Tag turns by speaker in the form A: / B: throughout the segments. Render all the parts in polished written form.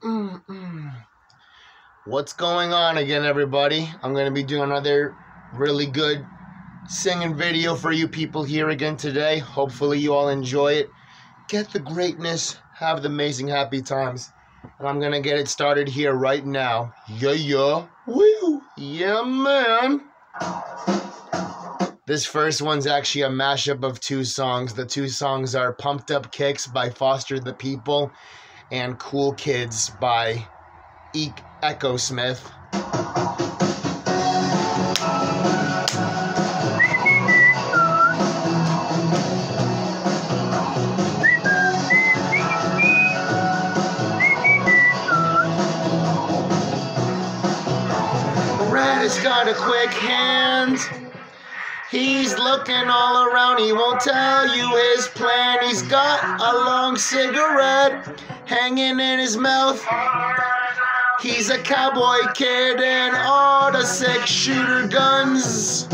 A: What's going on again, everybody? I'm going to be doing another really good singing video for you people here again today. Hopefully you all enjoy it. Get the greatness, have the amazing happy times. And I'm going to get it started here right now. Yeah. Woo! Yeah, man! This first one's actually a mashup of two songs. The two songs are Pumped Up Kicks by Foster the People and Cool Kids by Echo Smith. Red has got a quick hand. He's looking all around, he won't tell you his plan. He's got a long cigarette hanging in his mouth. He's a cowboy kid and all the 6-shooter guns.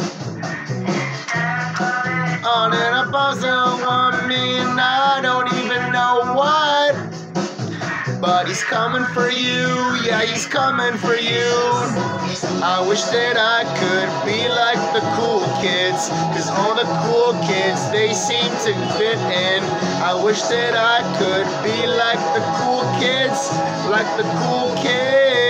A: On and above the 1 million, I don't even know what. But he's coming for you, yeah, he's coming for you. I wish that I could be like the cool kids, cause all the cool kids, they seem to fit in. I wish that I could be like the cool kids, like the cool kids.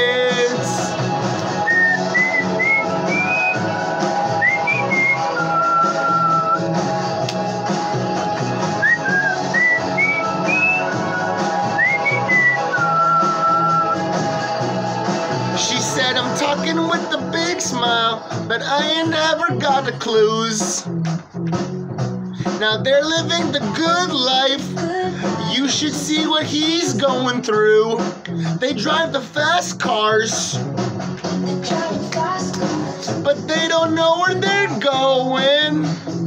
A: She said I'm talking with a big smile, but I ain't never got the clues. Now they're living the good life, you should see what he's going through. They drive the fast cars, but they don't know where they're going.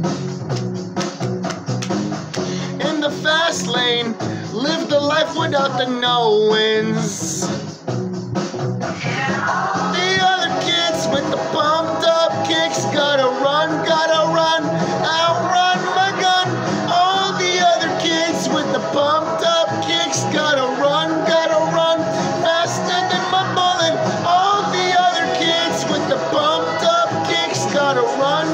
A: In the fast lane, live the life without the knowings. The other kids with the pumped up kicks gotta run, outrun my gun. All the other kids with the pumped up kicks gotta run, faster than my bullet. All the other kids with the pumped up kicks gotta run,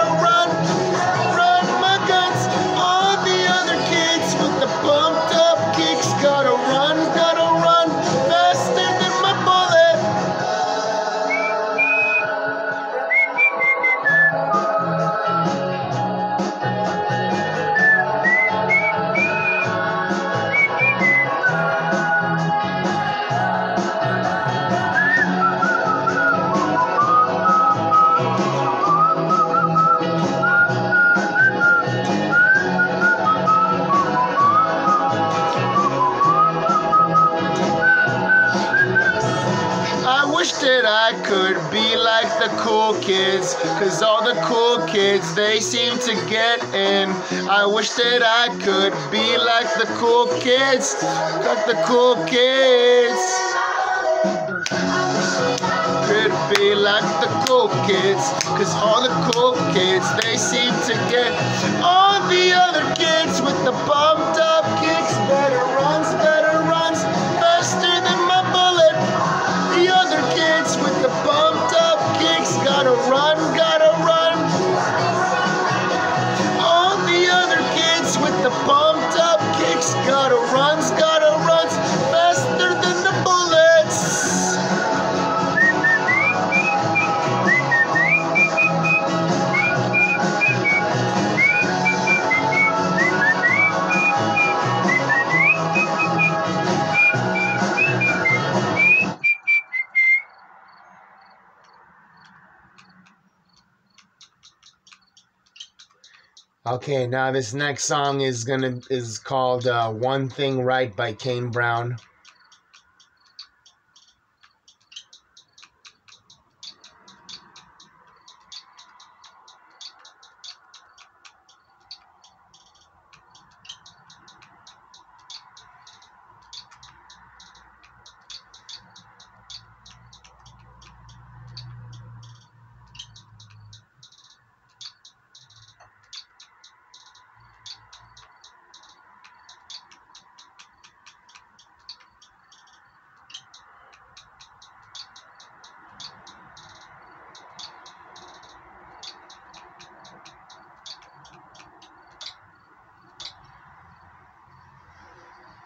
A: run my guns. All the other kids with the pumped up kicks gotta run, faster than my bullet. I wish that I could be like the cool kids, cause all the cool kids, they seem to get in. I wish that I could be like the cool kids, Could be like the cool kids, cause all the cool kids, they seem to get. All the other kids with the pumped up kicks, better runs, faster than my bullet. The other kids with the pumped up kicks gotta run. All the other kids with the pumped up kicks gotta run, faster than the bullets. Okay, now this next song is called One Thing Right by Kane Brown.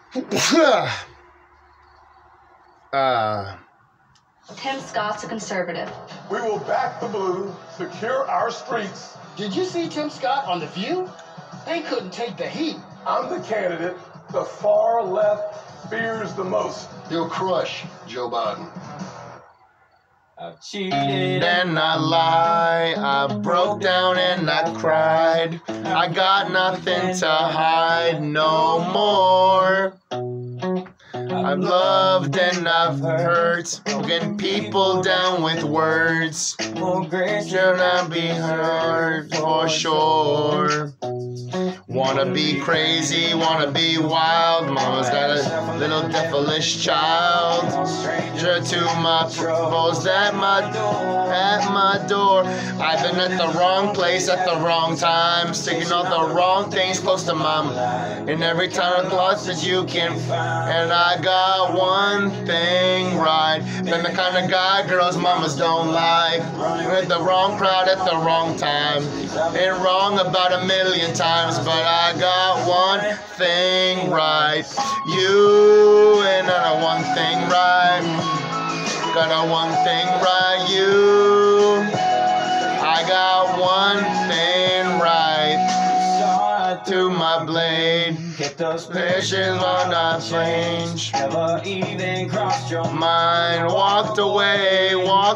B: Tim Scott's a conservative.
C: We will back the blue, secure our streets.
D: Did you see Tim Scott on The View? They couldn't take the heat.
C: I'm the candidate the far left fears the most.
A: You'll crush Joe Biden.
E: I've cheated
A: And I lie, I broke down and I cried. I got nothing to hide no more. I've loved and I've hurt, broken people down with words.
E: more grace.
A: Should not be hurt for sure. Wanna be crazy, wanna be wild. Mama's got a little devilish child. Stranger to my proposed at my door. I've been at the wrong place at the wrong time, sticking all the wrong things close to mom. And every time I've lost that you can find, and I got one thing right. Been the kind of guy girls mamas don't like. With the wrong crowd at the wrong time. Been wrong about 1,000,000 times, but I got one thing right. You and I got one thing right. Got a one thing right. You, I got one thing right. To my blade,
E: Get those
A: patience will not change.
E: never even crossed your
A: Mine walked away.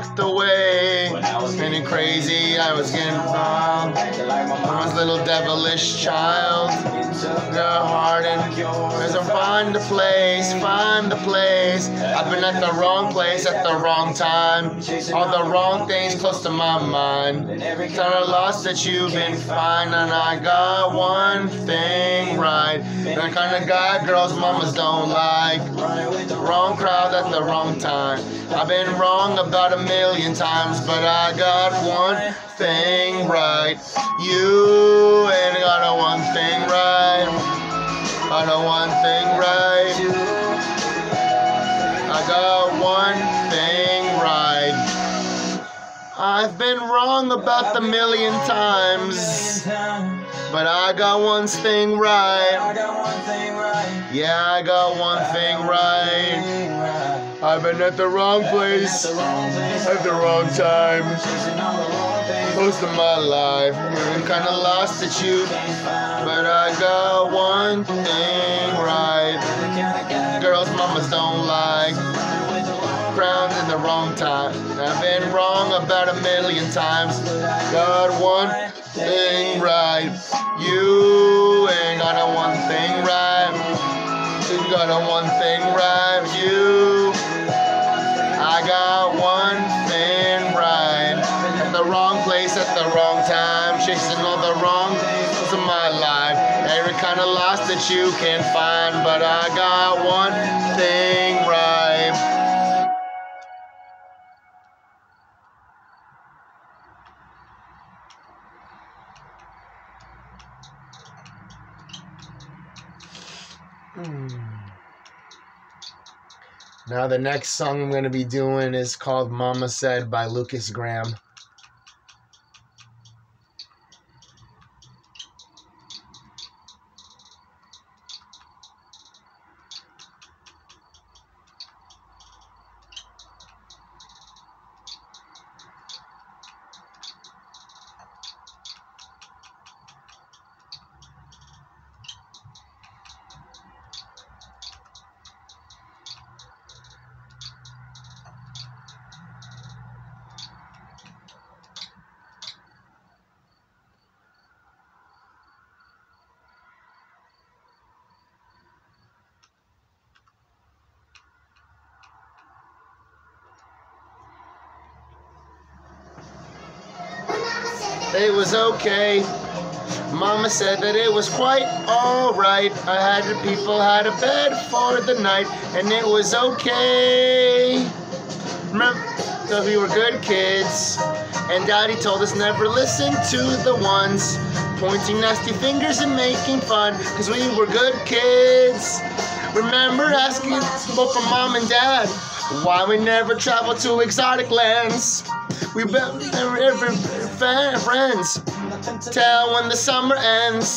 A: Spinning crazy, I was getting wrong. I was a little devilish child. Your heart and yours. Find the place. I've been at the wrong place at the wrong time. All the wrong things close to my mind. Time I lost that you've been fine, and I got one thing right. The kind of guy girls mamas don't like. Wrong crowd at the wrong time. I've been wrong about 1,000,000 times, but I got one thing right. You ain't got a one thing right. Got a one thing right. I got one thing right. I've been wrong about 1,000,000 times, but I got one thing right. Yeah, I got one thing right. I've been at the wrong place at the wrong time. Most of my life, I'm kinda lost at you, but I got one thing right. Girls mamas don't like. Crowns in the wrong time. I've been wrong about 1,000,000 times. Got one thing right. You ain't got a one thing right. You got a one thing right. You, I got one thing right. At the wrong place at the wrong time. Chasing all the wrong things in my life. Every kind of loss that you can find, but I got one thing right. Now the next song I'm going to be doing is called Mama Said by Lucas Graham. It was okay. Mama said that it was quite alright. People had a bed for the night, and it was okay. Remember, so we were good kids, and Daddy told us never listen to the ones pointing nasty fingers and making fun, cause we were good kids. Remember asking both from Mom and Dad why we never traveled to exotic lands. We bet every friends tell when the summer ends.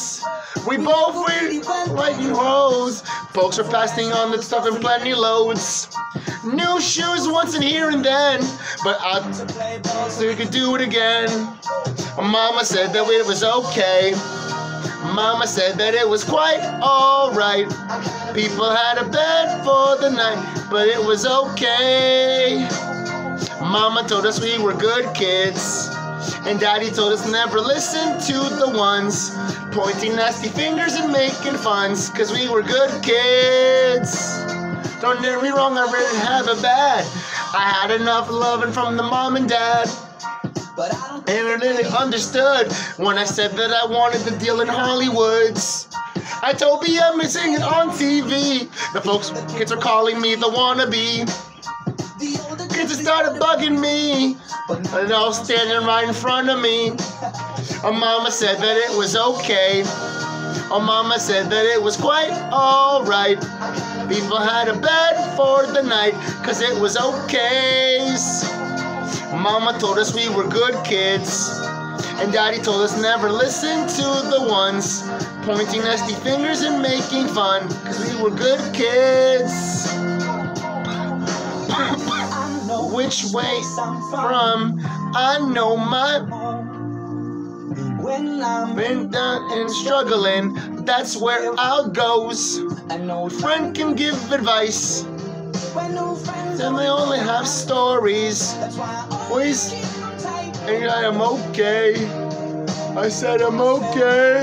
A: We both were like you hoes. Folks are fasting on the stuff in plenty loads. New shoes once and here and then, but so we could do it again. Mama said that it was okay. Mama said that it was quite alright. People had a bed for the night, but it was okay. Mama told us we were good kids, and Daddy told us never listen to the ones pointing nasty fingers and making funs, cause we were good kids. Don't get me wrong, I really have it bad. I had enough loving from the mom and dad, and I really understood when I said that I wanted the deal in Hollywoods. I told BM and singing on TV. The folks, kids are calling me the wannabe. Kids have started bugging me, and all standing right in front of me. Mama said that it was okay. Mama said that it was quite alright. People had a bed for the night, cause it was okay. Mama told us we were good kids, and Daddy told us never listen to the ones pointing nasty fingers and making fun, cause we were good kids. Which way from? I know my. When I'm been down and struggling, that's where I'll goes. Friend can give advice, and they only have stories. Always, and I am okay. I said I'm okay.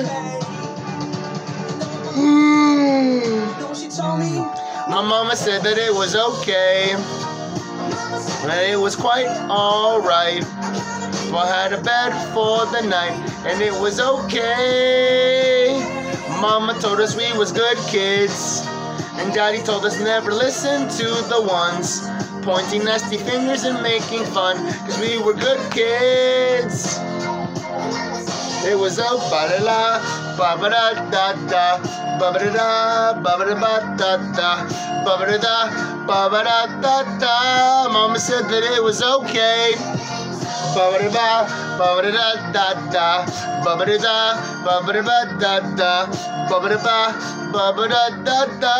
A: My mama said that it was okay. And it was quite alright. I had a bed for the night, and it was okay. Mama told us we was good kids, and Daddy told us never listen to the ones pointing nasty fingers and making fun, cause we were good kids. It was a ba-da-la, ba-ba-da-da-da, ba-ba-da-da, ba-ba-da-ba-da-da, ba-ba-da-da, ba-ba-da-da-da. Mama said that it was okay. Ba-ba-da-ba, ba-ba-da-da-da-da, ba-ba-da-da, ba-ba-da-ba-da-da, ba-ba-da-ba, ba-ba-da-da-da.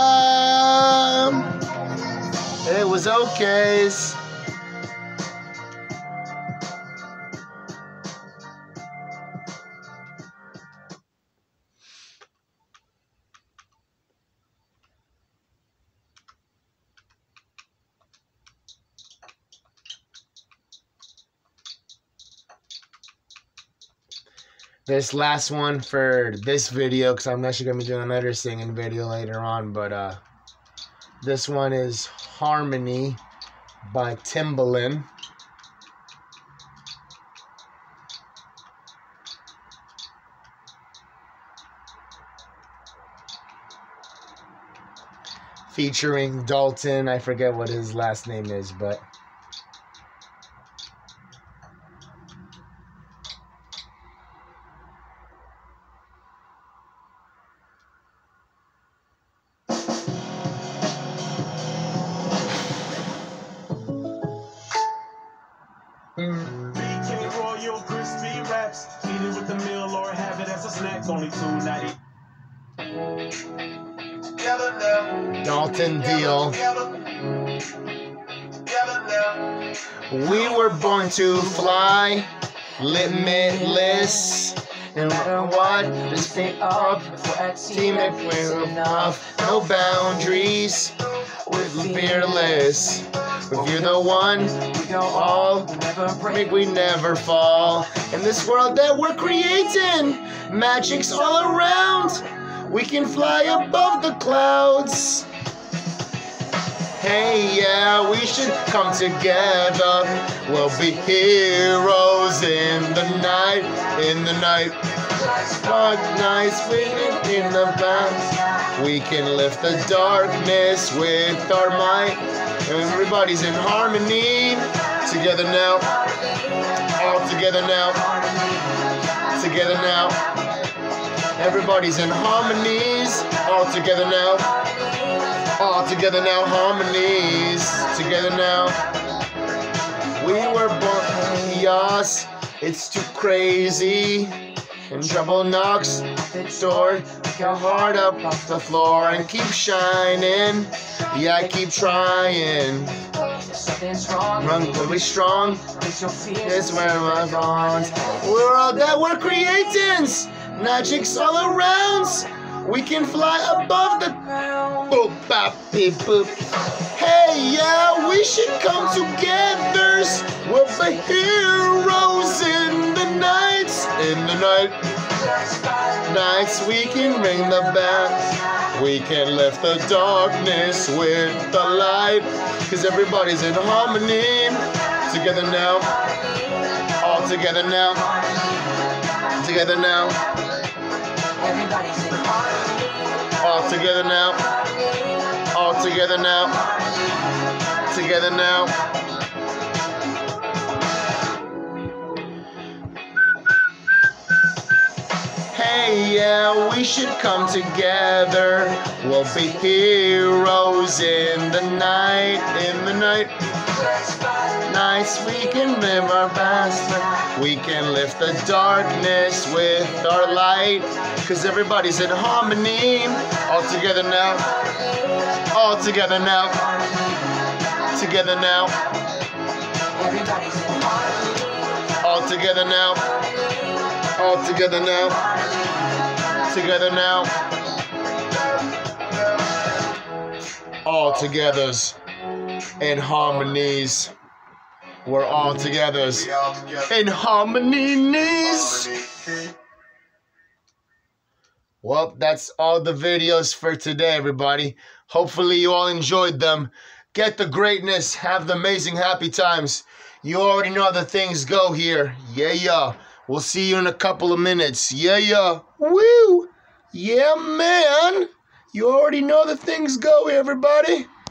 A: It was okay. This last one for this video, because I'm actually going to be doing another singing video later on, but this one is Harmony by Timbaland. Featuring Dalton. I forget what his last name is, but
F: BK Royal crispy wraps. Eat it with the meal or have it as a snack. Only $2.90.
A: Dalton Deal. We were born to fly, limitless. No matter what, just pick up, team if we're enough. No boundaries, we're fearless. If you're the one, we go all, never break, we never fall. In this world that we're creating, magic's all around. We can fly above the clouds. Hey, yeah, we should come together. We'll be heroes in the night, in the night. Dark nights waiting in the back. We can lift the darkness with our might. Everybody's in harmony. Together now. All together now. Together now. Everybody's in harmonies. All together now. All together now. Harmonies. Together now. We were born chaos. It's too crazy. And trouble knocks the door, your heart up off the floor and keep shining. Yeah, I keep trying. Run, be strong. It's where my bonds. We're all that we're creatings. Magic's all around. We can fly above the boop, bop, beep, boop. Hey, yeah, we should come together. We're the heroes in the night. In the nights we can ring the bell. We can lift the darkness with the light. Cause everybody's in harmony. Together now. All together now. Together now. All together now. All together now. Together now. Hey, yeah, we should come together. We'll be heroes in the night. In the night. Nights we can live our best. We can lift the darkness with our light. Cause everybody's in harmony. All together now. All together now. Together now. All together now. All together now. Together now. All togethers in harmonies. We're all togethers in harmonies. Well, that's all the videos for today, everybody. Hopefully you all enjoyed them. Get the greatness. Have the amazing happy times. You already know the things go here. Yeah, yeah. We'll see you in a couple of minutes. Yeah, yeah. Woo! Yeah, man. You already know the things go, everybody.